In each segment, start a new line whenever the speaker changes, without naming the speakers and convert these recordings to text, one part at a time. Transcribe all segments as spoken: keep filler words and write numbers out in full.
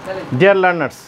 Dear learners,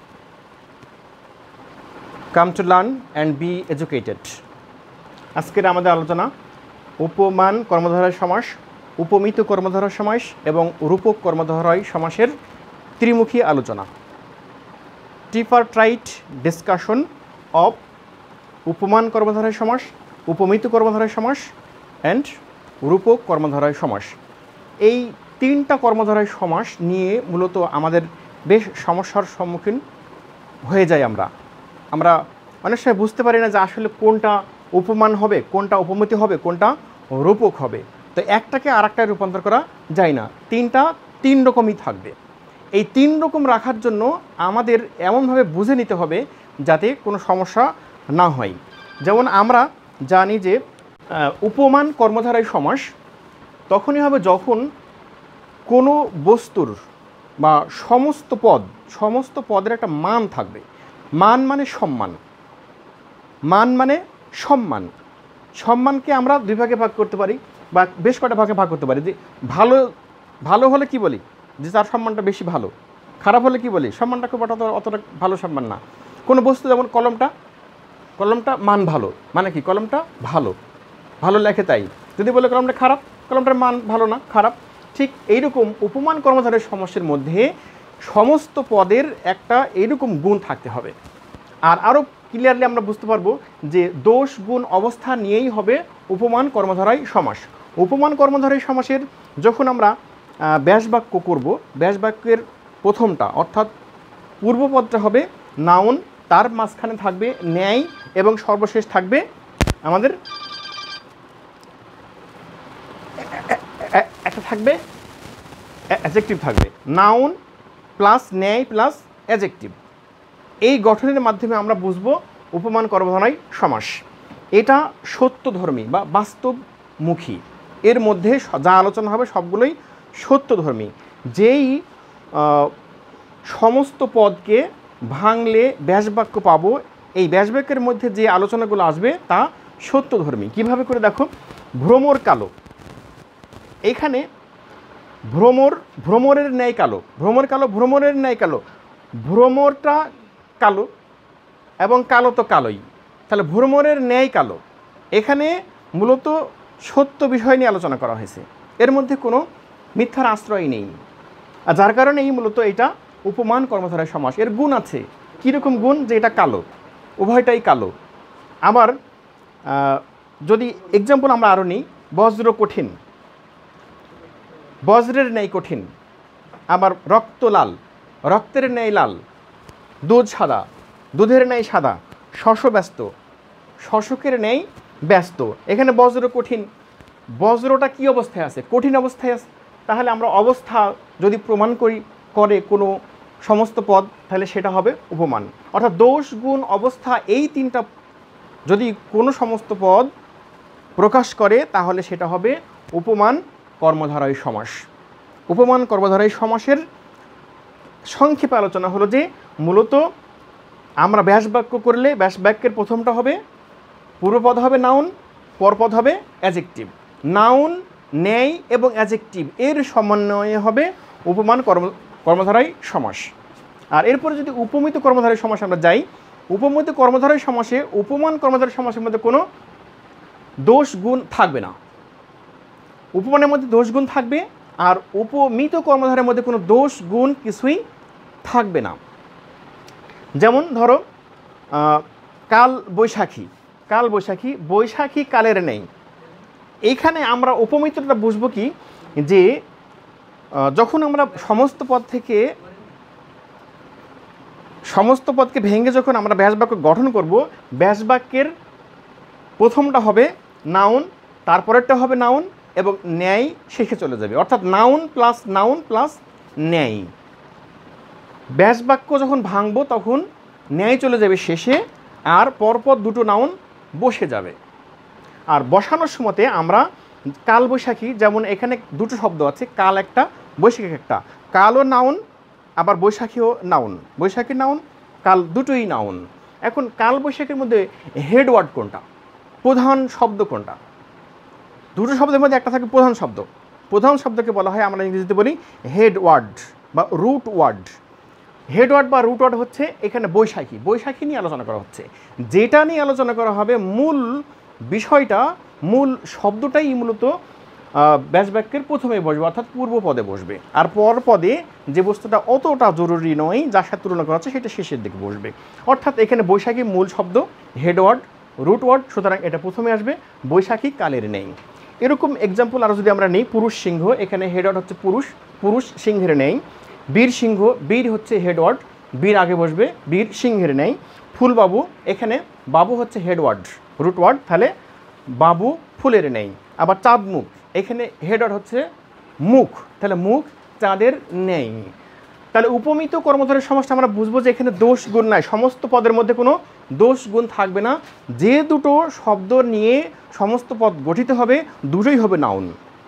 come to learn and be educated. আজকের আমাদের আলোচনা উপমান কর্মধারয় সমাস, উপমিত কর্মধারয় সমাস এবং রূপক কর্মধারয় সমাসের ত্রিমুখী আলোচনা। Tripartite discussion of উপমান কর্মধারয় সমাস, উপমিত কর্মধারয় সমাস and রূপক কর্মধারয় সমাস। এই তিনটা কর্মধারয় সমাস নিয়ে মূলত আমাদের বেশ সমস্যার সম্মুখীন হয়ে যাই আমরা আমরা অনেক সময় বুঝতে পারি না যে আসলে কোনটা উপমান হবে, কোনটা উপমিতি হবে, কোনটা রূপক হবে। তো একটাকে আর একটায় রূপান্তর করা যায় না, তিনটা তিন রকমই থাকবে। এই তিন রকম রাখার জন্য আমাদের এমনভাবে বুঝে নিতে হবে যাতে কোনো সমস্যা না হয়। যেমন আমরা জানি যে উপমান কর্মধারয় সমাস তখনই হবে যখন কোনো বস্তুর বা সমস্ত পদ সমস্ত পদের একটা মান থাকবে। মান মানে সম্মান, মান মানে সম্মান। সম্মানকে আমরা দুই ভাগে ভাগ করতে পারি বা বেশ কটা ভাগে ভাগ করতে পারি। যে ভালো ভালো হলে কি বলি, যে তার সম্মানটা বেশি ভালো। খারাপ হলে কি বলি, সম্মানটা খুব অত অতটা ভালো সম্মান না। কোনো বস্তু যেমন কলমটা, কলমটা মান ভালো, মানে কি কলমটা ভালো, ভালো লেখে তাই। যদি বলে কলমটা খারাপ, কলমটার মান ভালো না, খারাপ। ঠিক এইরকম উপমান কর্মধারয় সমাসের মধ্যে সমস্ত পদের একটা এইরকম গুণ থাকতে হবে। আর আরও ক্লিয়ারলি আমরা বুঝতে পারবো যে দোষ গুণ অবস্থা নিয়েই হবে উপমান কর্মধারয় সমাস। উপমান কর্মধারয় সমাসের যখন আমরা ব্যাসবাক্য করব, ব্যাসবাক্যের প্রথমটা অর্থাৎ পূর্বপদটা হবে নাউন, তার মাঝখানে থাকবে ন্যায় এবং সর্বশেষ থাকবে আমাদের একটা থাকবে অ্যাডজেক্টিভ থাকবে। নাউন প্লাস ন্যায় প্লাস অ্যাডজেক্টিভ, এই গঠনের মাধ্যমে আমরা বুঝবো উপমান কর্মধারয় সমাস। এটা সত্যধর্মী বা বাস্তবমুখী, এর মধ্যে যা আলোচনা হবে সবগুলোই সত্যধর্মী। যেই সমস্ত পদকে ভাঙলে ব্যাসবাক্য পাবো, এই ব্যাসবাক্যের মধ্যে যে আলোচনাগুলো আসবে তা সত্যধর্মী। কিভাবে করে দেখো, ভ্রমর কালো, এইখানে ভ্রমর ভ্রমরের ন্যায় কালো, ভ্রমর কালো, ভ্রমরের ন্যায় কালো, ভ্রমরটা কালো এবং কালো তো কালোই, তাহলে ভ্রমরের ন্যায় কালো। এখানে মূলত সত্য বিষয় নিয়ে আলোচনা করা হয়েছে, এর মধ্যে কোনো মিথ্যার আশ্রয় নেই। আর যার কারণে এই মূলত এটা উপমান কর্মধারয় সমাস। এর গুণ আছে, কীরকম গুণ, যে এটা কালো, উভয়টাই কালো। আবার যদি এক্সাম্পল আমরা আরও নিই, বজ্র কঠিন, বজ্রের ন্যায় কঠিন। আবার রক্ত লাল, রক্তের ন্যায় লাল। দুধ সাদা, দুধের ন্যায় সাদা। শশ ব্যস্ত, শশকের ন্যায় ব্যস্ত। এখানে বজ্র কঠিন, বজ্রটা কী অবস্থায় আছে, কঠিন অবস্থায় আছে। তাহলে আমরা অবস্থা যদি প্রমাণ করি করে কোনো সমস্ত পদ, তাহলে সেটা হবে উপমান। অর্থাৎ দোষ গুণ অবস্থা এই তিনটা যদি কোনো সমস্ত পদ প্রকাশ করে তাহলে সেটা হবে উপমান কর্মধারয় সমাস। উপমান কর্মধারয় সমাসের সংক্ষেপে আলোচনা হলো যে মূলত আমরা ব্যাসবাক্য করলে ব্যাসবাক্যের প্রথমটা হবে, পূর্বপদ হবে নাউন, পরপদ হবে অ্যাডজেক্টিভ। নাউন, ন্যায় এবং অ্যাডজেক্টিভ এর সমন্বয়ে হবে উপমান কর্ম কর্মধারয় সমাস। আর এরপরে যদি উপমিত কর্মধারয় সমাস আমরা যাই, উপমিত কর্মধারয় সমাসে উপমান কর্মধারয় সমাসের মধ্যে কোনো দোষ গুণ থাকবে না। উপমানের মধ্যে দোষ গুণ থাকবে, আর উপমিত কর্মধারের মধ্যে কোনো দোষ গুণ কিছুই থাকবে না। যেমন ধরো কাল বৈশাখী, কাল বৈশাখী, বৈশাখী কালের নেই। এইখানে আমরা উপমিতটা বুঝবো কি, যে যখন আমরা সমস্ত পদ থেকে সমস্ত পদকে ভেঙে যখন আমরা ব্যাসবাক্য গঠন করব, ব্যাসবাক্যের প্রথমটা হবে নাউন, তারপরেরটা হবে নাউন এবং ন্যায় শেষে চলে যাবে। অর্থাৎ নাউন প্লাস নাউন প্লাস ন্যায়। ব্যাসবাক্য যখন ভাঙব তখন ন্যায় চলে যাবে শেষে, আর পরপর দুটো নাউন বসে যাবে। আর বসানোর সময়তে আমরা কাল বৈশাখী, যেমন এখানে দুটো শব্দ আছে, কাল একটা, বৈশাখী একটা। কালও নাউন, আবার বৈশাখীও নাউন, বৈশাখী নাউন, কাল দুটোই নাউন। এখন কাল বৈশাখীর মধ্যে হেড ওয়ার্ড কোনটা, প্রধান শব্দ কোনটা? দুটো শব্দের মধ্যে একটা থাকে প্রধান শব্দ। প্রধান শব্দকে বলা হয়, আমরা ইংরেজিতে বলি হেড ওয়ার্ড বা রুট ওয়ার্ড। হেডওয়ার্ড বা রুটওয়ার্ড হচ্ছে এখানে বৈশাখী, বৈশাখী নিয়ে আলোচনা করা হচ্ছে। যেটা নিয়ে আলোচনা করা হবে মূল বিষয়টা, মূল শব্দটাই মূলত ব্যাস বাক্যের প্রথমে বসবে, অর্থাৎ পূর্ব পদে বসবে, আর পর পদে যে বস্তুটা অতটা জরুরি নয় যার সাথে তুলনা করা হচ্ছে সেটা শেষের দিকে বসবে। অর্থাৎ এখানে বৈশাখী মূল শব্দ, হেডওয়ার্ড রুটওয়ার্ড, সুতরাং এটা প্রথমে আসবে, বৈশাখী কালের নেই। এরকম এক্সাম্পল আরও যদি আমরা নিই, পুরুষ সিংহ, এখানে হেডওয়ার্ড হচ্ছে পুরুষ, পুরুষ সিংহের নেই। বীর সিংহ, বীর হচ্ছে হেডওয়ার্ড, বীর আগে বসবে, বীর সিংহের নেই। ফুলবাবু, এখানে বাবু হচ্ছে হেডওয়ার্ড রুটওয়ার্ড, তাহলে বাবু ফুলের নেই। আবার চাঁদ মুখ, এখানে হেডওয়ার্ড হচ্ছে মুখ, তাহলে মুখ চাঁদের নেই। তাহলে উপমিত কর্মধারয় সমাসটা আমরা বুঝবো যে এখানে দোষ গুণ নাই, সমস্ত পদের মধ্যে কোনো দোষ গুণ থাকবে না। যে দুটো শব্দ নিয়ে সমস্ত পদ গঠিত হবে দুটোই হবে নাউন,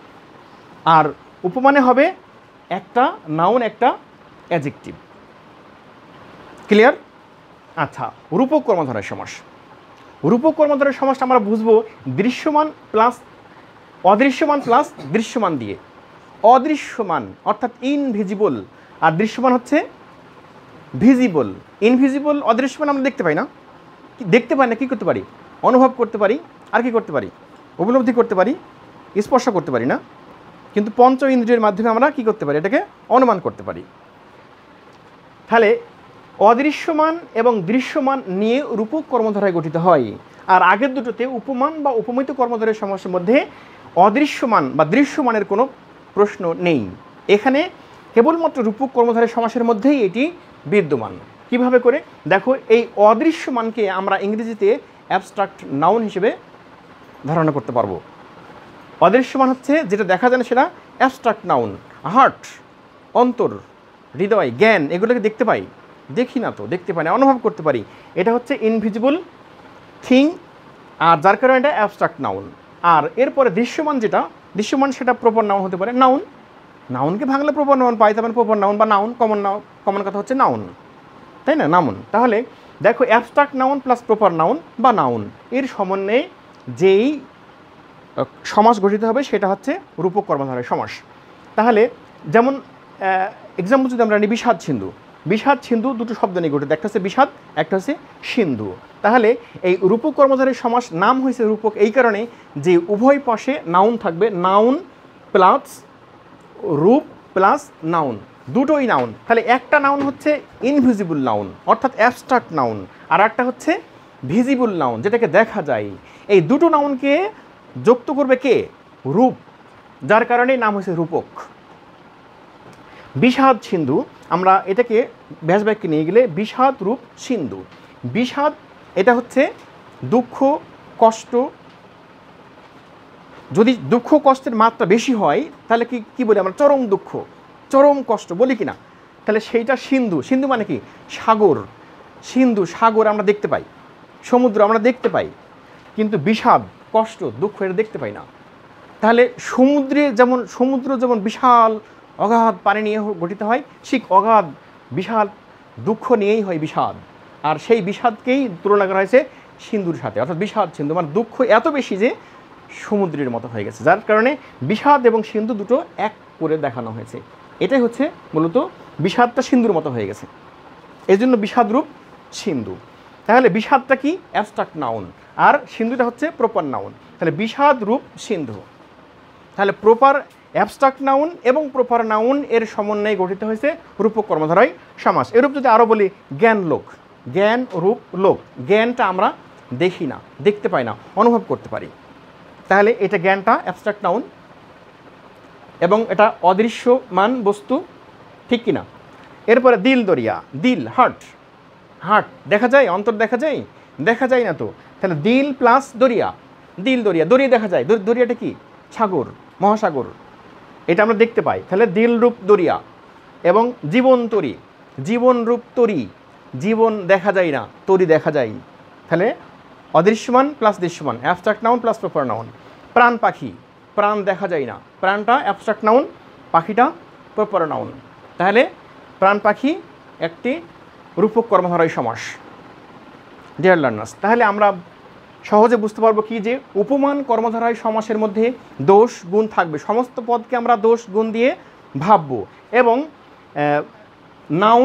আর উপমানে হবে একটা নাউন একটা অ্যাডজেক্টিভ। ক্লিয়ার? আচ্ছা, রূপক কর্মধারয় সমাস। রূপক কর্মধারয় সমাসটা আমরা বুঝবো দৃশ্যমান প্লাস অদৃশ্যমান প্লাস দৃশ্যমান দিয়ে। অদৃশ্যমান অর্থাৎ ইনভিজিবল, আর দৃশ্যমান হচ্ছে ভিজিবল। ইনভিজিবল অদৃশ্যমান আমরা দেখতে পাই না, দেখতে পাই না, কী করতে পারি? অনুভব করতে পারি, আর কি করতে পারি? উপলব্ধি করতে পারি, স্পর্শ করতে পারি না, কিন্তু পঞ্চ ইন্দ্রিয়ের মাধ্যমে আমরা কি করতে পারি? এটাকে অনুমান করতে পারি। তাহলে অদৃশ্যমান এবং দৃশ্যমান নিয়ে রূপক কর্মধারায় গঠিত হয়, আর আগের দুটোতে উপমান বা উপমিত কর্মধারয় সমাসের মধ্যে অদৃশ্যমান বা দৃশ্যমানের কোনো প্রশ্ন নেই। এখানে কেবলমাত্র রূপক কর্মধারয় সমাসের মধ্যেই এটি বিদ্যমান। কিভাবে করে দেখো, এই অদৃশ্যমানকে আমরা ইংরেজিতে অ্যাবস্ট্রাক্ট নাউন হিসেবে ধারণা করতে পারবো। অদৃশ্যমান হচ্ছে যেটা দেখা যায় না সেটা অ্যাবস্ট্রাক্ট নাউন। হার্ট, অন্তর, হৃদয়, জ্ঞান, এগুলোকে দেখতে পাই? দেখি না তো, দেখতে পাই না, অনুভব করতে পারি। এটা হচ্ছে ইনভিজিবল থিং, আর যার কারণে এটা অ্যাবস্ট্রাক্ট নাউন। আর এরপরে দৃশ্যমান যেটা, দৃশ্যমান সেটা প্রপার নাউন হতে পারে, নাউন। নাউনকে ভাঙলে প্রপার নাউন পাই, তার মানে প্রপার নাউন বা নাউন, কমন নাউন, কমন কথা হচ্ছে নাউন, তাই না? নাউন। তাহলে দেখো, abstract noun plus proper noun বা নাউন এর সমন্বয়ে যেই সমাস গঠিত হবে সেটা হচ্ছে রূপক কর্মধারয় সমাস। তাহলে যেমন এক্সাম্পল যদি আমরা নিই, বিষাদ সিন্ধু। বিষাদ সিন্ধু দুটো শব্দ নিয়ে গঠিত, একটা হচ্ছে বিষাদ, একটা হচ্ছে সিন্ধু। তাহলে এই রূপক কর্মধারয় সমাস নাম হয়েছে রূপক এই কারণে যে উভয় পাশে নাউন থাকবে, নাউন প্লাস রূপ প্লাস নাউন, দুটোই নাউন। তাহলে একটা নাউন হচ্ছে ইনভিজিবল নাউন অর্থাৎ অ্যাবস্ট্রাক্ট নাউন, আর একটা হচ্ছে ভিজিবল নাউন যেটাকে দেখা যায়। এই দুটো নাউনকে যুক্ত করবে কে? রূপ, যার কারণে নাম হয়েছে রূপক। বিষাদ সিন্ধু, আমরা এটাকে ব্যাস বাক্যে নিয়ে গেলে বিষাদ রূপ সিন্ধু। বিষাদ এটা হচ্ছে দুঃখ কষ্ট, যদি দুঃখ কষ্টের মাত্রা বেশি হয় তাহলে কি কি বলি আমরা? চরম দুঃখ, চরম কষ্ট বলি কি না? তাহলে সেইটা সিন্ধু। সিন্ধু মানে কি? সাগর। সিন্ধু সাগর আমরা দেখতে পাই, সমুদ্র আমরা দেখতে পাই, কিন্তু বিষাদ কষ্ট দুঃখ এটা দেখতে পাই না। তাহলে সমুদ্রে যেমন সমুদ্র যেমন বিশাল অগাধ পানি নিয়ে গঠিত হয়, ঠিক অগাধ বিশাল দুঃখ নিয়েই হয় বিষাদ, আর সেই বিষাদকেই তুলনা করা হয়েছে সিন্ধুর সাথে, অর্থাৎ বিষাদ সিন্ধু মানে দুঃখ এত বেশি যে সমুদ্রের মতো হয়ে গেছে, যার কারণে বিষাদ এবং সিন্ধু দুটো এক করে দেখানো হয়েছে। এটাই হচ্ছে মূলত বিষাদটা সিন্ধুর মতো হয়ে গেছে, এই জন্য বিষাদ রূপ সিন্ধু। তাহলে বিষাদটা কি? অ্যাবস্ট্রাক্ট নাউন, আর সিন্ধুটা হচ্ছে প্রপার নাউন। তাহলে বিষাদ রূপ সিন্ধু। তাহলে প্রপার অ্যাবস্ট্রাক্ট নাউন এবং প্রপার নাউন এর সমন্বয়ে গঠিত হয়েছে রূপক কর্মধারয় সমাস। এরূপ যদি আরও বলি, জ্ঞান লোক, জ্ঞান রূপ লোক। জ্ঞানটা আমরা দেখি না, দেখতে পাই না, অনুভব করতে পারি। তাহলে এটা জ্ঞানটা অ্যাবস্ট্রাক্ট নাউন এবং এটা অদৃশ্যমান বস্তু, ঠিক কিনা? এরপরে দিল দরিয়া, দিল হার্ট, হার্ট দেখা যায়, অন্তর দেখা যায়, দেখা যায় না তো। তাহলে দিল প্লাস দরিয়া, দিল দরিয়া, দরিয়া দেখা যায়, দরিয়াটা কি? সাগর, মহাসাগর, এটা আমরা দেখতে পাই। তাহলে দিল রূপ দরিয়া। এবং জীবন তরি, জীবন রূপ তরি, জীবন দেখা যায় না, তরি দেখা যায়। তাহলে অদৃশ্যমান প্লাস দৃশ্যমান, abstract noun plus proper noun. প্রাণ পাখি, প্রাণ দেখা যায় না, প্রাণটা অ্যাবস্ট্রাক্ট নাউন, পাখিটা প্রপার নাউন। তাহলে প্রাণ পাখি একটি রূপক কর্মধারয় সমাস। ডিয়ার লার্নার্স, তাহলে আমরা সহজে বুঝতে পারবো কি যে উপমান কর্মধারয় সমাসের মধ্যে দোষ গুণ থাকবে, সমস্ত পদকে আমরা দোষ গুণ দিয়ে ভাববো, এবং নাউন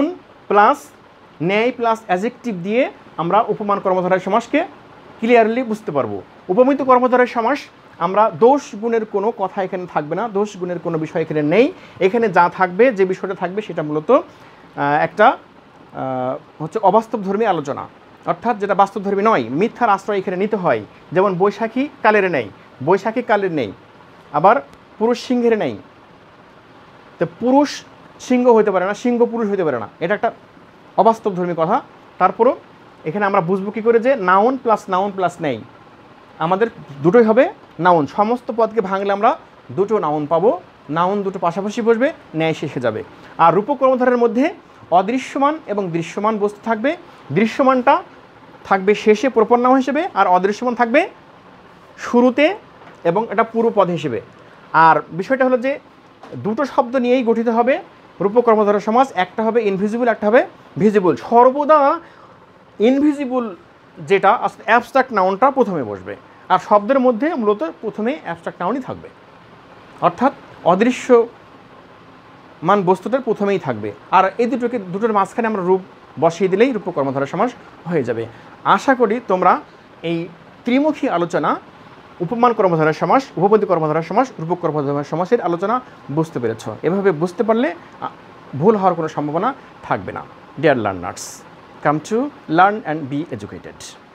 প্লাস ন্যায় প্লাস অ্যাজেক্টিভ দিয়ে আমরা উপমান কর্মধারয় সমাসকে ক্লিয়ারলি বুঝতে পারবো। উপমিত কর্মধারয় সমাস আমরা দোষ গুণের কোনো কথা এখানে থাকবে না, দোষ গুণের কোনো বিষয় এখানে নেই। এখানে যা থাকবে, যে বিষয়টা থাকবে সেটা মূলত একটা হচ্ছে অবাস্তবধর্মী আলোচনা, অর্থাৎ যেটা বাস্তবধর্মী নয়, মিথ্যার আশ্রয় এখানে নিতে হয়। যেমন বৈশাখী কালের নেই, বৈশাখী কালের নেই, আবার পুরুষ সিংহের নেই। তো পুরুষ সিংহ হইতে পারে না, সিংহ পুরুষ হইতে পারে না, এটা একটা অবাস্তবধর্মী কথা। তারপরও এখানে আমরা বুঝবো কী করে যে নাউন প্লাস নাউন প্লাস নেই, আমাদের দুটোই হবে নাউন। সমস্ত পদকে ভাঙলে আমরা দুটো নাউন পাবো, নাউন দুটো পাশাপাশি বসবে, ন্যায় শেষে যাবে। আর রূপক কর্মধারের মধ্যে অদৃশ্যমান এবং দৃশ্যমান বস্তু থাকবে। দৃশ্যমানটা থাকবে শেষে প্রপর নাম হিসেবে, আর অদৃশ্যমান থাকবে শুরুতে এবং এটা পুরো পদ হিসেবে। আর বিষয়টা হলো যে দুটো শব্দ নিয়েই গঠিত হবে রূপক কর্মধারয় সমাস, একটা হবে ইনভিজিবল, একটা হবে ভিজিবল। সর্বদা ইনভিজিবল যেটা অ্যাবস্ট্রাক্ট নাউনটা প্রথমে বসবে, আর শব্দের মধ্যে মূলত প্রথমে অ্যাবস্ট্রাক্ট নাউনই থাকবে, অর্থাৎ অদৃশ্য মান বস্তুটার প্রথমেই থাকবে। আর এই দুটোকে দুটোর মাঝখানে আমরা রূপ বসিয়ে দিলেই রূপক কর্মধারয় সমাস হয়ে যাবে। আশা করি তোমরা এই ত্রিমুখী আলোচনা, উপমান কর্মধারয় সমাস, উপপদী কর্মধারয় সমাস, রূপক কর্মধারয় সমাসের আলোচনা বুঝতে পেরেছ। এভাবে বুঝতে পারলে ভুল হওয়ার কোনো সম্ভাবনা থাকবে না। Dear learners, come to learn and be educated.